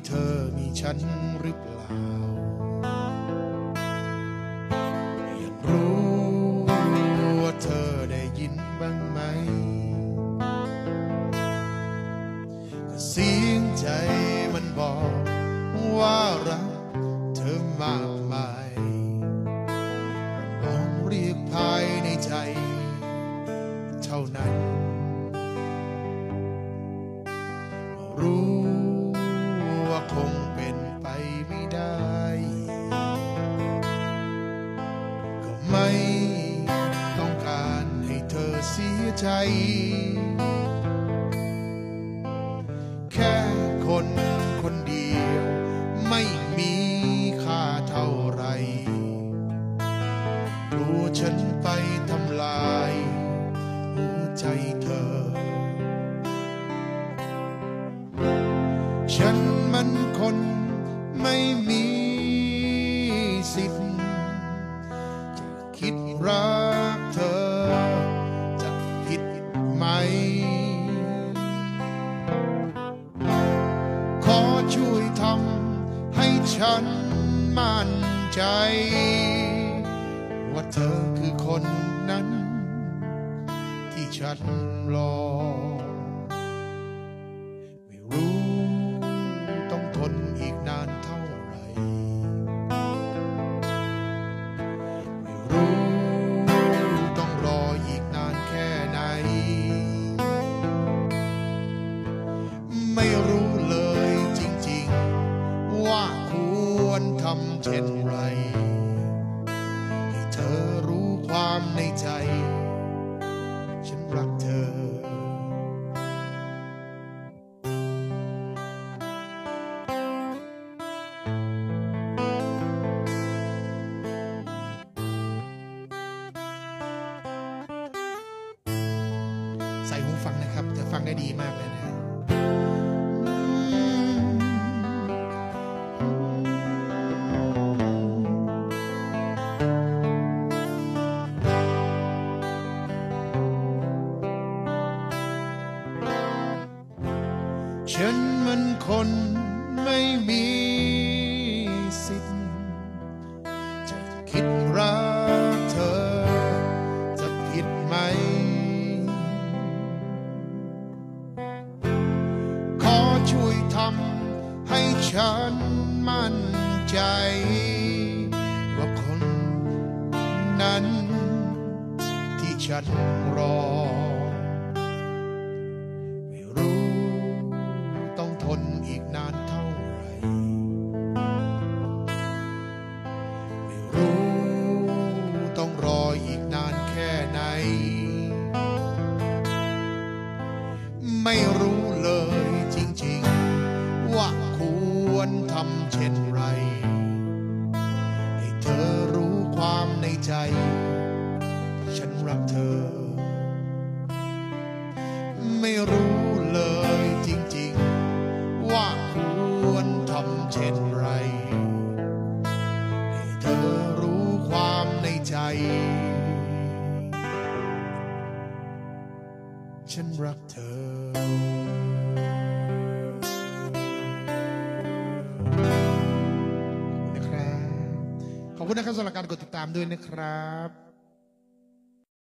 เธอมีฉันหรือเปล่าอยากรู้ว่าเธอได้ยินบ้างไหมก็เสียงใจมันบอกว่ารักเธอมากมายลองเรียกภายในใจเท่านั้นรู้ว่าคงเป็นไปไม่ได้ก็ไม่ต้องการให้เธอเสียใจแค่คนคนเดียวไม่มีค่าเท่าไรกลัวฉันไปทำลายหัวใจเธอฉันมันคนไม่มีสิทธิ์จะคิดรักเธอจะผิดไหมขอช่วยทำให้ฉันมั่นใจว่าเธอคือคนนั้นที่ฉันรอไม่รู้ต้องทนอีกนานเท่าไหร่ไม่รู้ต้องรออีกนานแค่ไหนไม่รู้เลยจริงๆว่าควรทำเช่นไรให้เธอรู้ความในใจฉันรักเธอใส่หูฟังนะครับจะฟังได้ดีมากเลยนะฉันมันคนไม่มีสิทธิ์จะคิดรักเธอจะผิดไหมขอช่วยทำให้ฉันมั่นใจว่าคนนั้นที่ฉันรอไม่รู้ต้องทนอีกนานเท่าไหร่ไม่รู้ต้องรออีกนานแค่ไหนไม่รู้เลยจริงๆว่าควรทำเช่นไรให้เธอรู้ความในใจฉันรักเธอไม่รู้เลยจริงๆว่าควรทำเช่นไรให้เธอรู้ความในใจฉันรักเธอขอบคุณนะครับสำหรับการกดติดตามด้วยนะครับ